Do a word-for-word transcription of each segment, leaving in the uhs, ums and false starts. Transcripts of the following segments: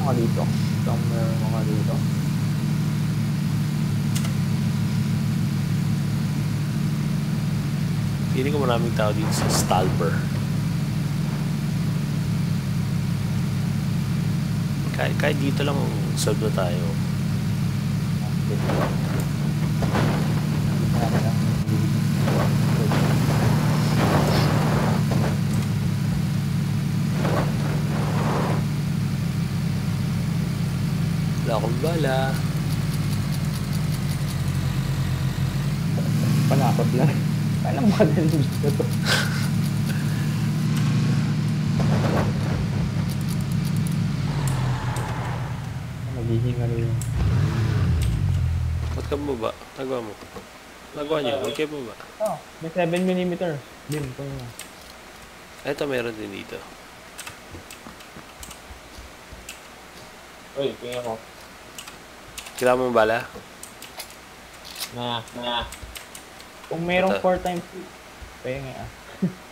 mga dito. Somewhere mga dito. Feeling ko maraming tao dito sa Stalber. Kahit, kahit dito lang solve na tayo. Wala akong bala. Panakot lang. Kailang magaling dito to. Naghihinga rin yun. Ba't ka mo ba? Nagawa mo? Nagawa niyo? Okay mo ba? Oh, may seven millimeter. Dim, ito na. Ito meron din dito. Uy, tingin ako. Kailangan mo bala? Na, na. Kung mayroong Ito. four times, kaya nga ah.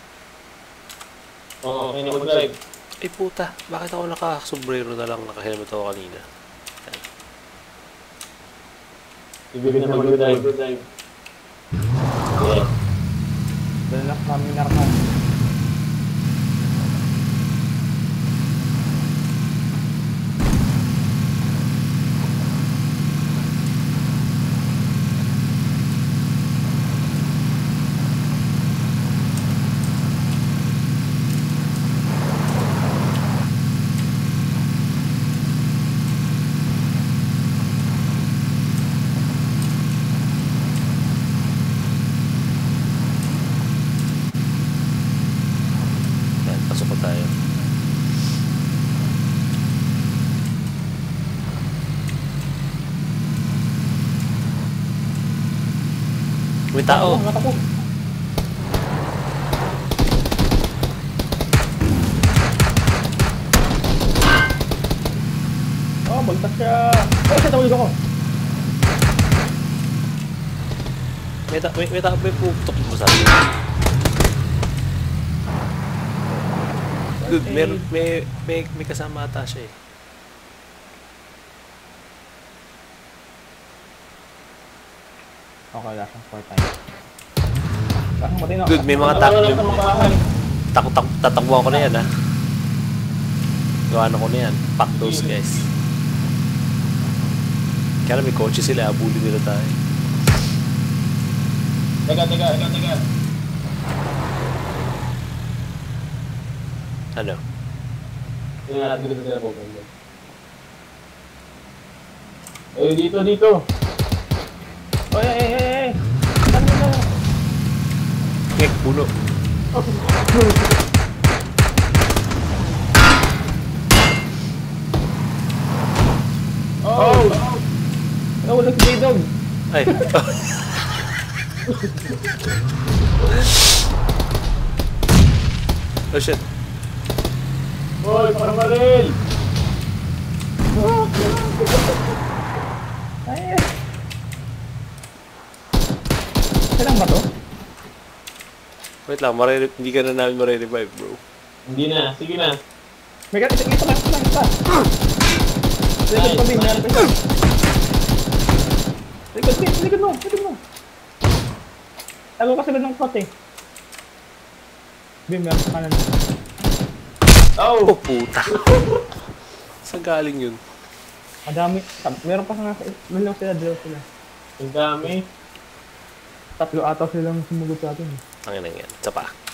Oo, okay na mag-drive. Ay puta, bakit ako naka-sombrero na lang, naka-helmet ako kanina? Ibigin na mag-drive. Yeah. Dala lang kami narman. May tao. Oh, bagtas siya. Oh, siya tawag ako. May ta may, may tao may putok mo sa akin. Dude, may, may, may, may kasama ata siya eh. Okay, last four times. Parang matino. Dude, may mga tak... Tak tak tatakbuhan ko na yan, ha? Gawa na ko na yan. Pack those guys. Kaya may kotse sila, abuli nila tayo. Teka, teka, teka, teka. Ano? Tingnan natin dito sila po. Eh, dito, dito. Oy, ay, ay, ay. Saan mo na? Ngek, puno. Oh! Nawala si J-Dog. Ay. Oh shit. Hoy, parang maril! Ay, ay. Kailang ba to? Wait lang, marire hindi ka na namin marirevive, bro. Hindi na, sige na. May kat, ito lang, ito lang, ito lang. Likod pa, Bing, meron pa isa. Likod, Bing, likod mo, likod mo. Tago ka sila ng pot eh. Bing, meron sa kanan. Oh, puta. Saan galing yun? Madami, meron pa sa nasa, meron lang sila, dalawa sila. Ang dami. Tatlo ata silang sumugod sa atin eh. Ang ina yan. Isa pa.